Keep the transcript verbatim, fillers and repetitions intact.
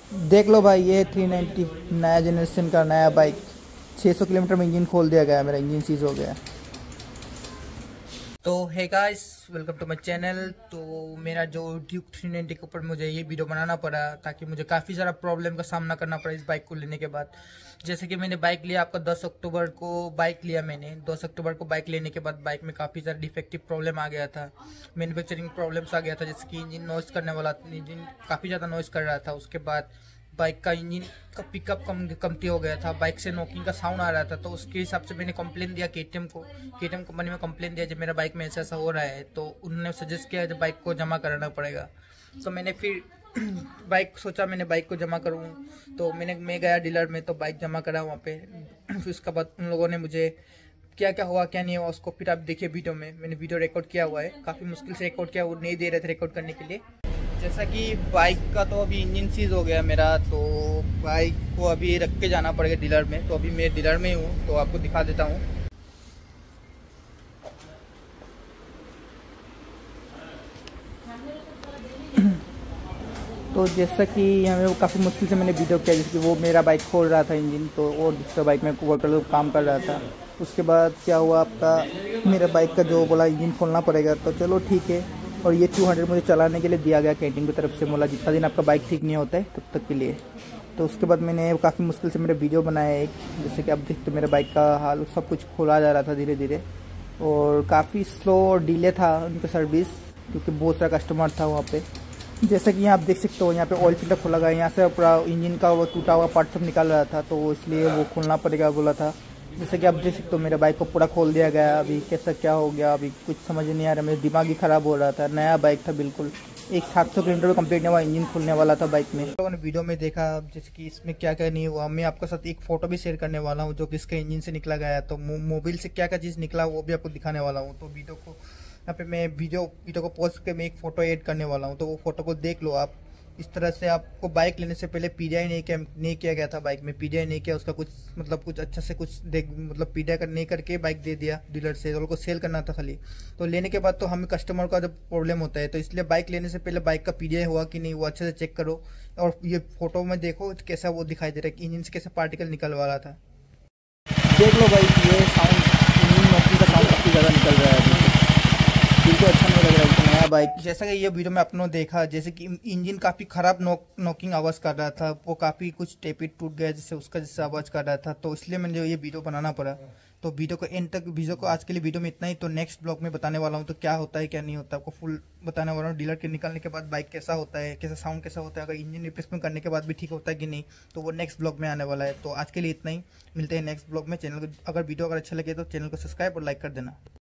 देख लो भाई, ये थ्री नाइन्टी नया जनरेशन का नया बाइक छह सौ किलोमीटर में इंजन खोल दिया गया है, मेरा इंजन सीज हो गया है। तो hey guys, welcome to my channel. तो मेरा जो ड्यूक थ्री नाइन्टी के ऊपर मुझे ये वीडियो बनाना पड़ा ताकि मुझे काफ़ी सारा प्रॉब्लम का सामना करना पड़ा इस बाइक को लेने के बाद। जैसे कि मैंने बाइक लिया आपका दस अक्टूबर को बाइक लिया मैंने दस अक्टूबर को बाइक लेने के बाद बाइक में काफ़ी सारा डिफेक्टिव प्रॉब्लम आ गया था, मैन्युफैक्चरिंग प्रॉब्लम्स आ गया था, जैसे कि इंजन नॉइस करने वाला, इंजन काफ़ी ज़्यादा नॉइस कर रहा था। उसके बाद बाइक का इंजन का पिकअप कम कमती हो गया था, बाइक से नॉकिंग का साउंड आ रहा था। तो उसके हिसाब से मैंने कंप्लेन दिया केटीएम को, केटीएम कंपनी में कंप्लेन दिया जब मेरा बाइक में ऐसा ऐसा हो रहा है। तो उन्होंने सजेस्ट किया जब बाइक को जमा कराना पड़ेगा। तो मैंने फिर बाइक सोचा मैंने बाइक को जमा करूँ, तो मैंने मैं गया डीलर में, तो बाइक जमा करा वहाँ पे। फिर उसके बाद उन लोगों ने मुझे क्या क्या हुआ क्या नहीं हुआ उसको फिर आप देखिए वीडियो में, मैंने वीडियो रिकॉर्ड किया हुआ है, काफ़ी मुश्किल से रिकॉर्ड किया, वो नहीं दे रहे थे रिकॉर्ड करने के लिए। जैसा कि बाइक का तो अभी इंजन सीज हो गया मेरा, तो बाइक को अभी रख के जाना पड़ेगा डीलर में। तो अभी मैं डीलर में ही हूँ, तो आपको दिखा देता हूँ। तो जैसा कि हमें वो काफ़ी मुश्किल से मैंने वीडियो किया, जैसे कि वो मेरा बाइक खोल रहा था इंजन, तो और दूसरा बाइक में वाटर काम कर रहा था। उसके बाद क्या हुआ आपका, मेरा बाइक का जो बोला इंजन खोलना पड़ेगा, तो चलो ठीक है। और ये टू हंड्रेड मुझे चलाने के लिए दिया गया कैंटीन की तरफ से, बोला जितना दिन आपका बाइक ठीक नहीं होता है तब तक के लिए। तो उसके बाद मैंने काफ़ी मुश्किल से मेरे वीडियो बनाया एक, जैसे कि आप देखते मेरे बाइक का हाल सब कुछ खोला जा रहा था धीरे धीरे, और काफ़ी स्लो और डिले था उनका सर्विस, क्योंकि बहुत सारा कस्टमर था वहाँ पे। जैसे कि यहाँ आप देख सकते हो, यहाँ पे ऑयल फिल्टर खोला गया, यहाँ से पूरा इंजन का वो टूटा हुआ पार्ट सब निकाल रहा था, तो इसलिए वो खोलना पड़ेगा बोला था। जैसे कि आप देख सकते हो मेरा बाइक को पूरा खोल दिया गया। अभी कैसा क्या हो गया अभी कुछ समझ नहीं आ रहा, मेरा दिमाग ही ख़राब हो रहा था। नया बाइक था बिल्कुल, एक सात सौ किलोमीटर में कंप्लीट नहीं हुआ, इंजन खुलने वाला था बाइक में। लोगों ने वीडियो में देखा जैसे कि इसमें क्या क्या नहीं हुआ। मैं आपके साथ एक फ़ोटो भी शेयर करने वाला हूँ जो कि इसके इंजन से निकला गया, तो मोबाइल से क्या क्या चीज़ निकला वो भी आपको दिखाने वाला हूँ। तो वीडियो को यहाँ पे मैं वीडियो वीडियो को पॉज करके मैं एक फ़ोटो ऐड करने वाला हूँ, तो वो फ़ोटो को देख लो आप। इस तरह से आपको बाइक लेने से पहले पीडीआई नहीं किया नहीं किया गया था, बाइक में पीडीआई नहीं किया, उसका कुछ मतलब कुछ अच्छा से कुछ देख मतलब पीडीआई कर नहीं करके बाइक दे दिया डीलर से, तो उनको सेल करना था खाली। तो लेने के बाद तो हमें कस्टमर का जब प्रॉब्लम होता है, तो इसलिए बाइक लेने से पहले बाइक का पीडीआई हुआ कि नहीं वो अच्छे से चेक करो। और ये फोटो में देखो कैसा वो दिखाई दे रहा है कि इंजन से कैसे पार्टिकल निकल वाला था। देख लो भाई, ये साउंड इंजन नॉकिंग का साउंड काफ़ी ज़्यादा निकल रहा है, बिल्कुल अच्छा नहीं लग रहा है नया बाइक। जैसा कि ये वीडियो में आपने देखा, जैसे कि इंजन काफ़ी ख़राब नॉक नॉकिंग आवाज़ कर रहा था, वो काफ़ी कुछ टेपिट टूट गया जैसे उसका जैसे आवाज़ कर रहा था, तो इसलिए मैंने ये वीडियो बनाना पड़ा। तो वीडियो को एंड तक, वीडियो को आज के लिए वीडियो में इतना ही। तो नेक्स्ट ब्लॉग में बताने वाला हूँ तो क्या होता है क्या नहीं होता, आपको फुल बताने वाला हूँ। डीलर के निकालने के बाद बाइक कैसा होता है, कैसा साउंड कैसा होता है, अगर इंजन रिप्लेसमेंट करने के बाद भी ठीक होता है कि नहीं, तो वो नेक्स्ट ब्लॉग में आने वाला है। तो आज के लिए इतना ही, मिलते हैं नेक्स्ट ब्लॉग में। चैनल को अगर वीडियो अगर अच्छा लगे तो चैनल को सब्सक्राइब और लाइक कर देना।